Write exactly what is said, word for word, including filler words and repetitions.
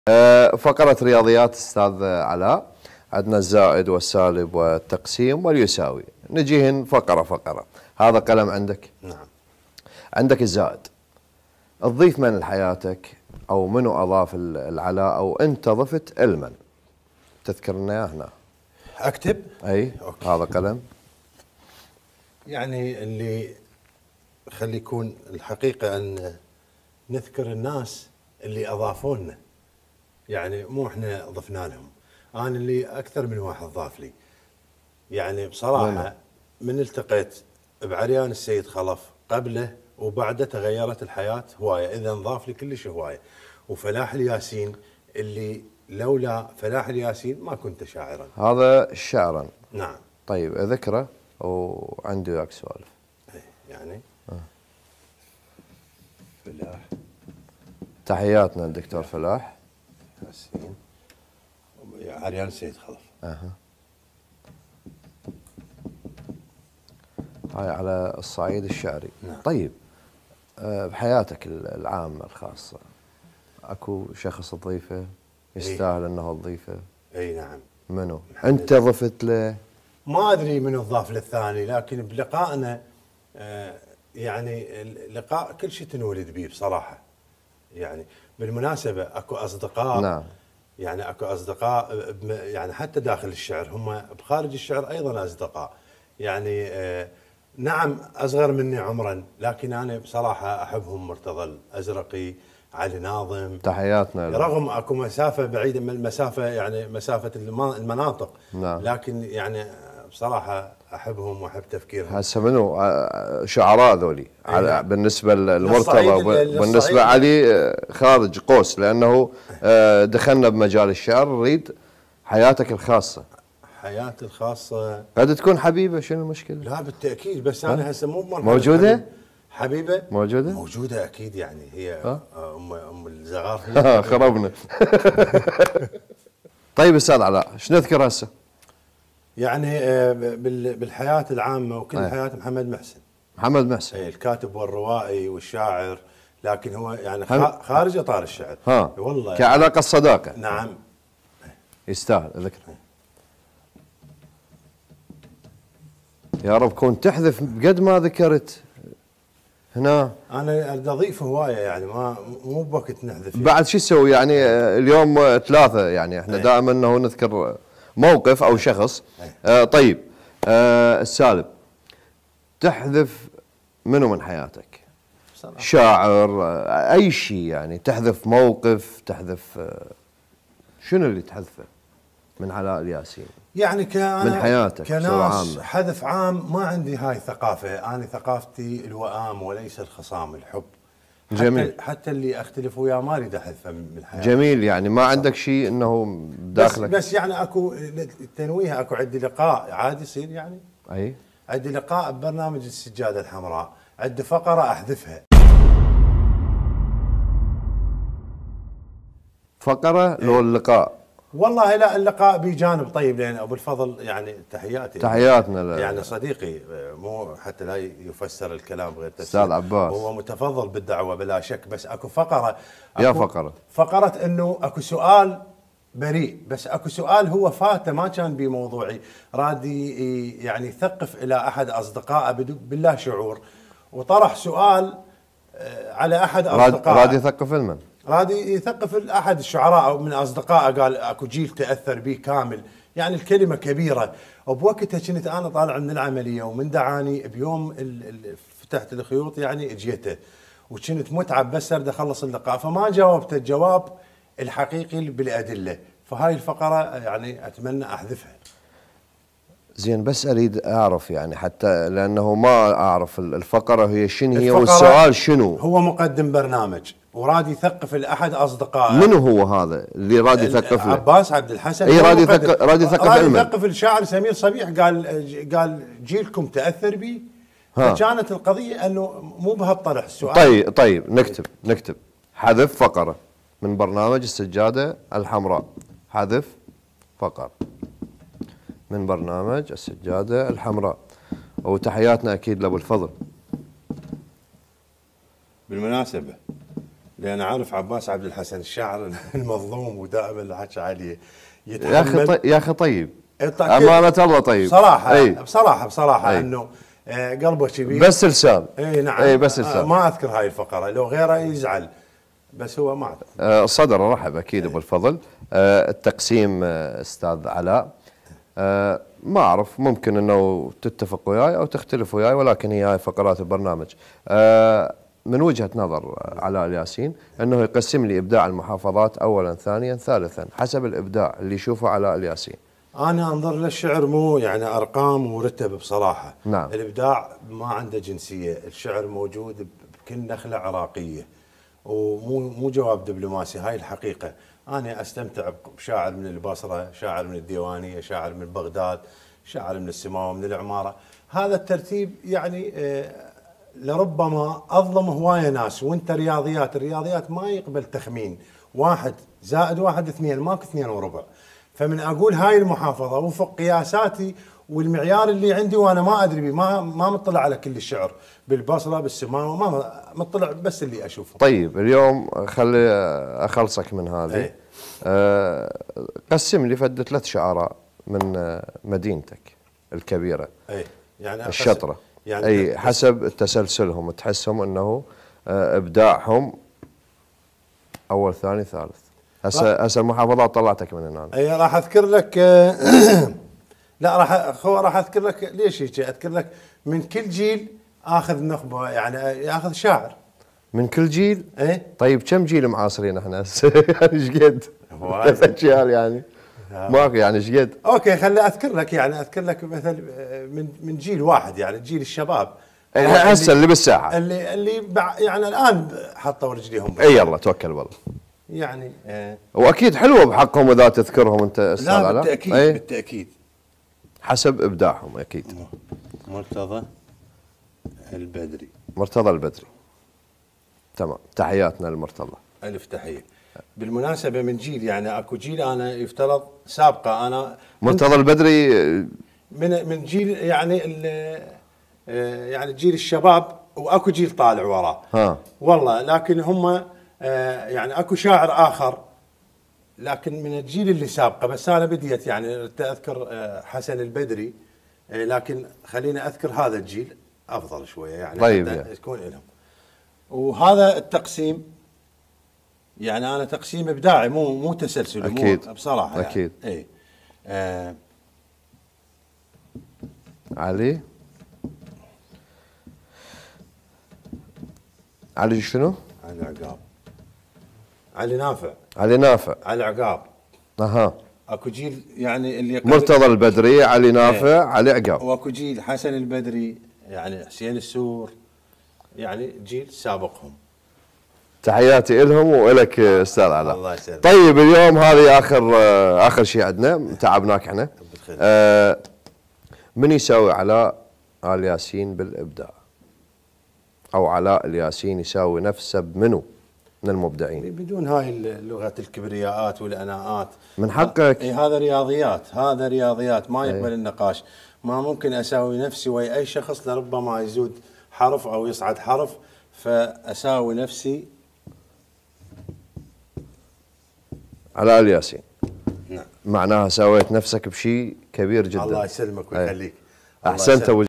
فقرة رياضيات أستاذ علاء، عندنا الزائد والسالب والتقسيم واليساوي، نجيهن فقرة فقرة. هذا قلم عندك؟ نعم. عندك الزائد، تضيف من لحياتك أو منو أضاف العلاء أو أنت ضفت المن، تذكر لنا إياه هنا. أكتب؟ أي أوكي. هذا قلم يعني اللي خلي يكون الحقيقة أن نذكر الناس اللي أضافوا لنا، يعني مو احنا ضفنا لهم. انا اللي اكثر من واحد ضاف لي، يعني بصراحه من التقيت بعريان السيد خلف قبله وبعده تغيرت الحياه هوايه، اذا ضاف لي كلش هوايه. وفلاح الياسين اللي لولا فلاح الياسين ما كنت شاعرا. هذا شعرا. نعم. طيب اذكره وعندي وياك سوالف. يعني أه. فلاح، تحياتنا الدكتور فلاح ياسين، عريان السيد خلف. اها. هاي على الصعيد الشعري. نعم. طيب أه بحياتك العامة الخاصة اكو شخص تضيفه يستاهل انه تضيفه؟ اي نعم. منو؟ انت ضفت له؟ ما ادري من الضاف للثاني، لكن بلقائنا آه يعني اللقاء كل شيء تنولد به بصراحه. يعني بالمناسبه اكو اصدقاء. نعم. يعني اكو اصدقاء يعني حتى داخل الشعر، هم بخارج الشعر ايضا اصدقاء. يعني آه نعم اصغر مني عمرا، لكن انا بصراحه احبهم. مرتضى الازرقي، علي ناظم، تحياتنا له. رغم اكو مسافه بعيده من المسافه، يعني مسافه المناطق. نعم. لكن يعني بصراحه احبهم واحب تفكيرهم. هسه منو شعراء ذولي؟ نعم. بالنسبه للمرتضى، بالنسبه علي خارج قوس، لانه دخلنا بمجال الشعر. نريد حياتك الخاصه. حياتي الخاصه قد تكون حبيبه، شنو المشكله؟ لا بالتاكيد، بس انا هسه مو بمرحله موجوده؟ حبيبه موجوده؟ موجوده اكيد. يعني هي أه؟ ام ام الزغار. خربنا. طيب استاذ علاء، ايش نذكر هسه؟ يعني بالحياه العامه وكل أيه. حياه محمد محسن. محمد محسن الكاتب والروائي والشاعر، لكن هو يعني خارج اطار الشعر. ها والله كعلاقه الصداقه. نعم. يستاهل ذكره. يا رب كون تحذف قد ما ذكرت هنا. انا اضيف هوايه، يعني ما مو بوقت نحذف. يعني. بعد شو تسوي يعني اليوم ثلاثه، يعني احنا أيه. دائما انه نذكر موقف او شخص. أيه. آه طيب آه السالب، تحذف منو من حياتك؟ بصراحة. شاعر، آه اي شيء، يعني تحذف موقف، تحذف آه شنو اللي تحذفه من علاء الياسين؟ يعني كأنا من حياتك كناس حذف عام ما عندي هاي الثقافة. أنا ثقافتي الوئام وليس الخصام، الحب. جميل. حتى, حتى اللي أختلف وياه ما أريد أحذفه من حياتي. جميل، يعني ما عندك شيء إنه داخلك. بس, بس يعني أكو تنويه، أكو عندي لقاء عادي يصير يعني. أي. عندي لقاء ببرنامج السجادة الحمراء، عندي فقرة أحذفها. فقرة لو اللقاء؟ والله لا، اللقاء بجانب طيب، لان ابو الفضل يعني تحياتي. تحياتنا. يعني صديقي، مو حتى لا يفسر الكلام غير تفسير. استاذ عباس هو متفضل بالدعوه بلا شك، بس اكو فقره. أكو يا فقره فقره انه اكو سؤال بريء، بس اكو سؤال هو فاته ما كان بموضوعي، رادي يعني يثقف الى احد اصدقائه باللا شعور، وطرح سؤال على احد اصدقائه. رادي يثقف المن؟ رادي يثقف احد الشعراء او من اصدقائه، قال اكو جيل تاثر به كامل. يعني الكلمه كبيره، وبوقتها كنت انا طالع من العمليه، ومن دعاني بيوم فتحت الخيوط يعني اجيته، وكنت متعب بس اريد اخلص اللقاء، فما جاوبت الجواب الحقيقي بالادله. فهاي الفقره يعني اتمنى احذفها. زين، بس اريد اعرف يعني، حتى لانه ما اعرف الفقره هي شنو هي والسؤال شنو. هو مقدم برنامج ورادي يثقف لاحد اصدقائه. منو هو هذا اللي رادي يثقف له؟ عباس عبد الحسن. اي رادي يثقف، رادي يثقف رادي يثقف الشاعر سمير صبيح. قال قال جيلكم تاثر بي. فكانت القضيه انه مو بهالطرح السؤال. طيب طيب نكتب نكتب حذف فقره من برنامج السجاده الحمراء. حذف فقره من برنامج السجاده الحمراء. وتحياتنا اكيد لابو الفضل. بالمناسبه لان اعرف عباس عبد الحسن الشاعر المظلوم ودائما الحكي عليه يا اخي طيب يا اخي طيب طيب امانه الله طيب بصراحه أي. بصراحه بصراحه أي. انه آه قلبه كبير بس لسان. اي نعم. اي بس لسان. آه ما اذكر هاي الفقره، لو غيره يزعل، بس هو ما اعرف. آه صدر رحب اكيد ابو الفضل. آه التقسيم آه استاذ علاء، آه ما اعرف ممكن انه تتفق وياي او تختلف وياي، ولكن هي هاي فقرات البرنامج. آه من وجهة نظر علاء الياسين انه يقسم لي ابداع المحافظات اولا ثانيا ثالثا حسب الابداع اللي يشوفه علاء الياسين. انا انظر للشعر مو يعني ارقام مرتبه بصراحه. نعم. الابداع ما عنده جنسيه، الشعر موجود بكل نخله عراقيه ومو مو جواب دبلوماسي، هاي الحقيقه. انا استمتع بشاعر من البصره، شاعر من الديوانيه، شاعر من بغداد، شاعر من السماوه، من العماره. هذا الترتيب يعني آه لربما اظلم هوايه ناس، وانت رياضيات، الرياضيات ما يقبل تخمين، واحد زائد واحد اثنين، ماكو اثنين وربع. فمن اقول هاي المحافظه وفق قياساتي والمعيار اللي عندي، وانا ما ادري بيه، ما ما مطلع على كل الشعر بالبصره بالسماوه، ما مطلع بس اللي اشوفه. طيب اليوم خلي اخلصك من هذه. أي. أه قسم لي فد ثلاث شعراء من مدينتك الكبيره. اي يعني الشطره. يعني اي حسب تسلسلهم تحسهم انه ابداعهم اول ثاني ثالث. هسه هسه المحافظات طلعتك من هنا. اي راح اذكر لك لا راح اخو راح اذكر لك ليش هيك، اذكر لك من كل جيل اخذ نخبه، يعني ياخذ شاعر من كل جيل. ايه طيب كم جيل معاصرين احنا هسه؟ يعني ايش قد؟ ثلاث اجيال يعني ماكو يعني ايش قد؟ اوكي خلي اذكر لك، يعني اذكر لك مثل من من جيل واحد، يعني جيل الشباب هسه اللي بالساحه اللي اللي يعني الان حطوا رجليهم. اي يلا توكل والله. يعني آه واكيد حلوه بحقهم اذا تذكرهم انت استاذ علاء. لا بالتاكيد ايه؟ بالتاكيد حسب ابداعهم اكيد. مرتضى البدري. مرتضى البدري تمام، تحياتنا لمرتضى. الف تحيه. بالمناسبه من جيل، يعني اكو جيل انا يفترض سابقه، انا مرتضى البدري من من جيل يعني يعني جيل الشباب، واكو جيل طالع وراه. ها والله لكن هم يعني اكو شاعر اخر لكن من الجيل اللي سابقه، بس انا بديت يعني اذكر حسن البدري، لكن خليني اذكر هذا الجيل افضل شويه يعني. طيب يعني. تكون لهم. وهذا التقسيم يعني انا تقسيم ابداعي، مو مو تسلسلي. اكيد مو بصراحه يعني. اكيد. اي آه علي علي شنو؟ علي عقاب. علي نافع. علي نافع. علي عقاب. اها. اكو جيل يعني اللي مرتضى البدري، علي نافع، ايه. علي عقاب. واكو جيل حسن البدري، يعني حسين السور، يعني جيل سابقهم. تحياتي لهم والك استاذ علاء. الله يسلمك. طيب اليوم هذه اخر اخر شيء عندنا، تعبناك احنا. آه من يساوي علاء الياسين بالابداع؟ او علاء الياسين يساوي نفسه بمنو من المبدعين؟ بدون هاي اللغه الكبرياءات والاناءات. من حقك. اي هذا رياضيات، هذا رياضيات ما يقبل النقاش. ما ممكن اساوي نفسي ويا اي شخص لربما يزود حرف او يصعد حرف، فاساوي نفسي علاء الياسين. نعم. معناها سويت نفسك بشيء كبير جدا. الله يسلمك ويخليك. احسنت.